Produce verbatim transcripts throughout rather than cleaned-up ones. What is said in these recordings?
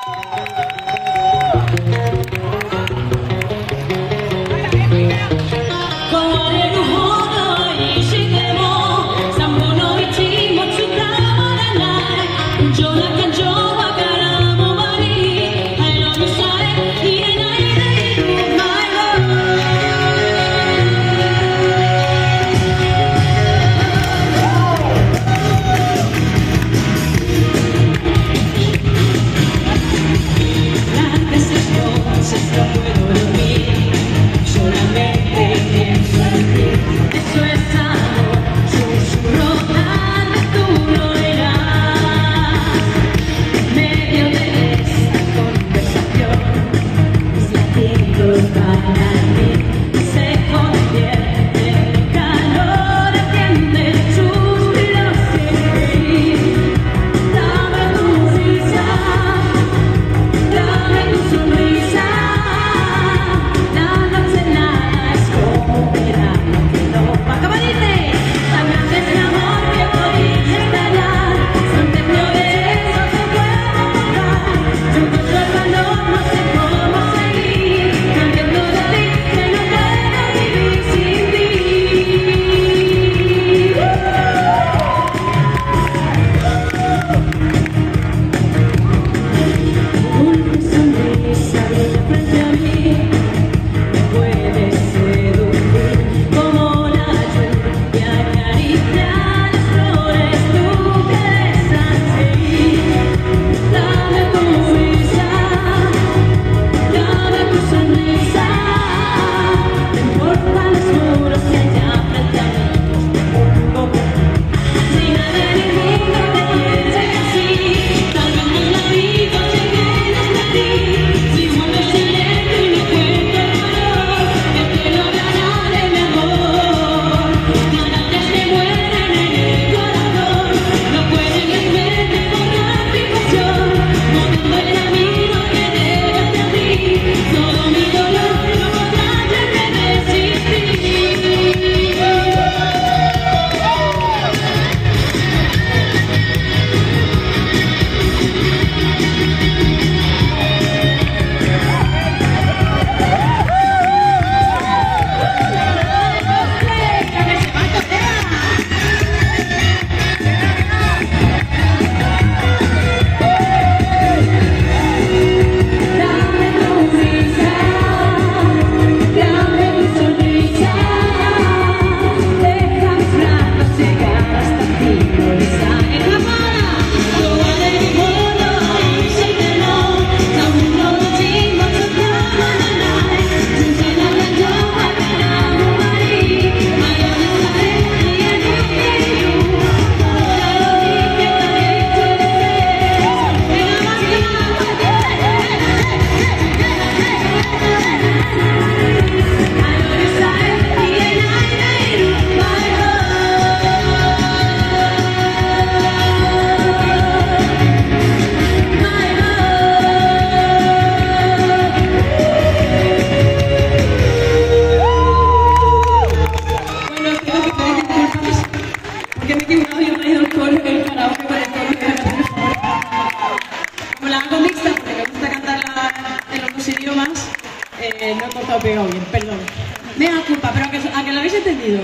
lo pegado bien, perdón. Me da culpa, pero a que, a que lo habéis entendido.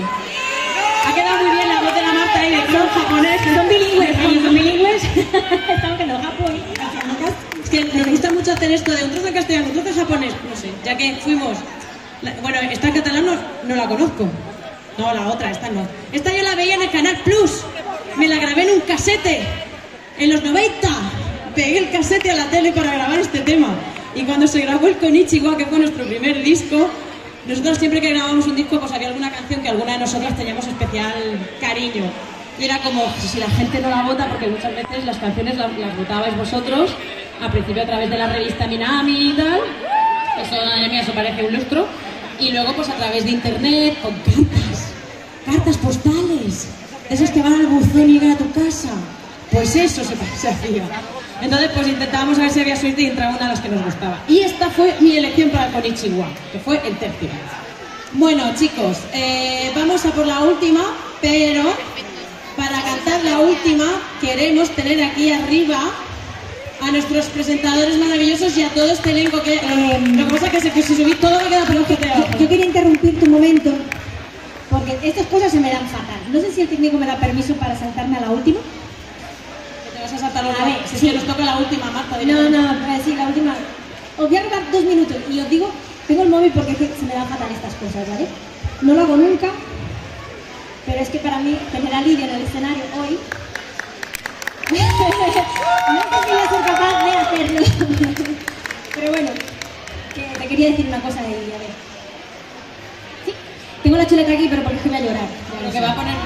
Ha quedado muy bien la voz de la Marta ahí de son japonés. Son bilingües, son bilingües. Estamos en el Japón. Es que nos gusta mucho hacer esto de un trozo de castellano, un trozo de japonés. No sé, ya que fuimos. La, bueno, esta en catalán no, no la conozco. No, la otra, esta no. Esta yo la veía en el Canal Plus. Me la grabé en un casete. En los noventa. Pegué el casete a la tele para grabar este tema. Y cuando se grabó el Konichiwa, que fue nuestro primer disco, nosotros siempre que grabamos un disco, pues había alguna canción que alguna de nosotras teníamos especial cariño. Y era como, si la gente no la vota, porque muchas veces las canciones las, las votabais vosotros, al principio a través de la revista Minami y tal, eso, madre mía, eso parece un lustro, y luego pues a través de internet, con cartas, cartas postales, esas que van al buzón y llegan a tu casa. Pues eso se, se hacía. Entonces pues intentábamos a ver si había suerte y entraba una de las que nos gustaba. Y esta fue mi elección para el Konichiwa, que fue el tercio. Bueno, chicos, eh, vamos a por la última, pero para cantar la última queremos tener aquí arriba a nuestros presentadores maravillosos y a todo este elenco que... Eh, lo que pasa es que, se, que si subís todo me queda peor que te hago. Yo quería interrumpir tu momento, porque estas cosas se me dan fatal. No sé si el técnico me da permiso para saltarme a la última. Que te vas a saltar a A ver, si sí. es que nos toca la última, Marta. No, no, eh, sí, la última. Os voy a robar dos minutos y os digo, tengo el móvil porque es que se me dan fatal estas cosas, ¿vale? No lo hago nunca, pero es que para mí tener a Lidia en el escenario hoy... no sé si voy a ser capaz de hacerlo. Pero bueno, que te quería decir una cosa de ella, a ver. Sí, tengo la chuleta aquí, pero porque es que voy a llorar. Lo que va a poner...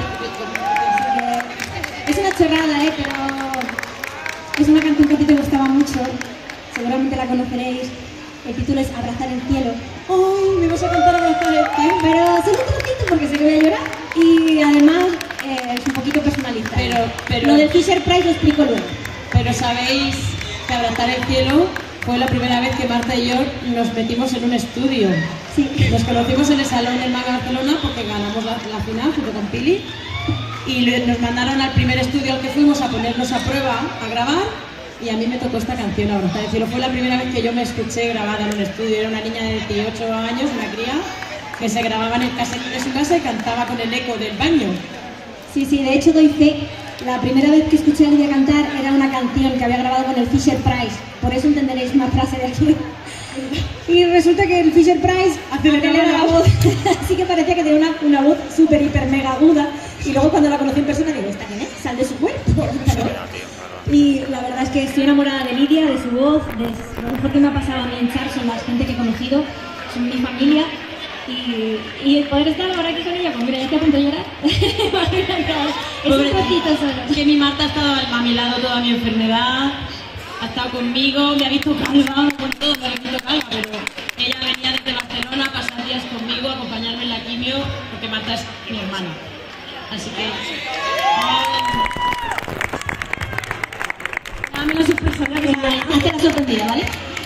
Es una chorrada, ¿eh? Pero es una canción que a ti te gustaba mucho. Seguramente la conoceréis. El título es Abrazar el cielo. ¡Ay! Me vas a cantar Abrazar el cielo. Pero solo un trocito porque sé que voy a llorar. Y además eh, es un poquito personalista. Pero, pero... Lo del Fisher Price lo explico luego. Pero sabéis que Abrazar el cielo fue la primera vez que Marta y yo nos metimos en un estudio. Sí. Nos conocimos en el Salón del Maga Barcelona porque ganamos la, la final junto con Pili. Y le, nos mandaron al primer estudio al que fuimos a ponernos a prueba, a grabar. Y a mí me tocó esta canción, Abrazar el cielo. Fue la primera vez que yo me escuché grabada en un estudio. Era una niña de dieciocho años, una cría, que se grababa en el cassette de su casa y cantaba con el eco del baño. Sí, sí, de hecho doy fe. La primera vez que escuché a Lidia cantar era una canción que había grabado con el Fisher Price. Por eso entenderéis una frase de aquí. Y resulta que el Fisher Price aceleraba la voz. Así que parecía que tenía una, una voz súper, hiper, mega aguda. Y luego cuando la conocí en persona digo, ¿esta quién es? Sal de su cuerpo. Y la verdad es que estoy enamorada de Lidia, de su voz, de lo mejor que me ha pasado a mí en Char, son la gente que he conocido, son mi familia. Y, y el poder estar ahora aquí con ella, pues mira, ya estoy a punto de llorar. Es un poquito solo. Que mi Marta ha estado a mi lado toda mi enfermedad, ha estado conmigo, me ha visto calva, con todo me ha visto calva, pero ella venía desde Barcelona a pasar días conmigo, a acompañarme en la quimio, porque Marta es mi hermana. Así que... Dame la sorpresa, Hazte la sorprendida, ¿vale?